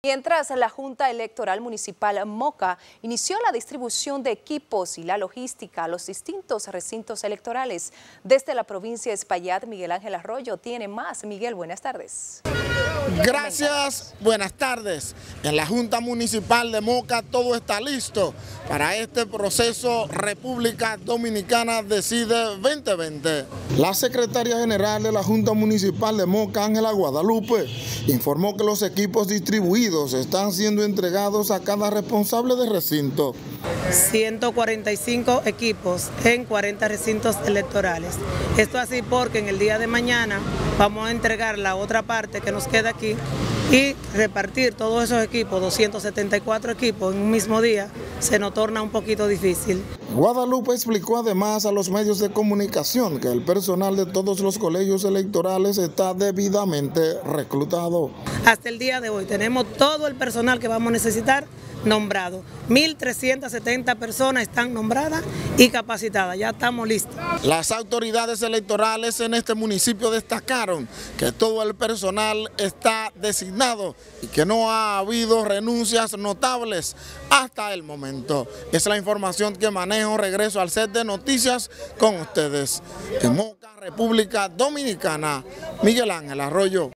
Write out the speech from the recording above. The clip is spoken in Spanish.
Mientras la Junta Electoral Municipal Moca inició la distribución de equipos y la logística a los distintos recintos electorales. Desde la provincia de Espaillat, Miguel Ángel Arroyo tiene más. Miguel, buenas tardes. Gracias, buenas tardes. En la Junta Municipal de Moca todo está listo para este proceso República Dominicana Decide 2020. La secretaria general de la Junta Municipal de Moca, Ángela Guadalupe, informó que los equipos distribuidos están siendo entregados a cada responsable de recinto. 145 equipos en 40 recintos electorales. Esto así porque en el día de mañana vamos a entregar la otra parte que nos queda aquí y repartir todos esos equipos, 274 equipos en un mismo día, se nos torna un poquito difícil. Guadalupe explicó además a los medios de comunicación que el personal de todos los colegios electorales está debidamente reclutado. Hasta el día de hoy tenemos todo el personal que vamos a necesitar nombrado. 1.370 personas están nombradas y capacitadas, ya estamos listos. Las autoridades electorales en este municipio destacaron que todo el personal está designado y que no ha habido renuncias notables hasta el momento. Es la información que manejo. Regreso al set de noticias con ustedes. En Moca, República Dominicana, Miguel Ángel Arroyo.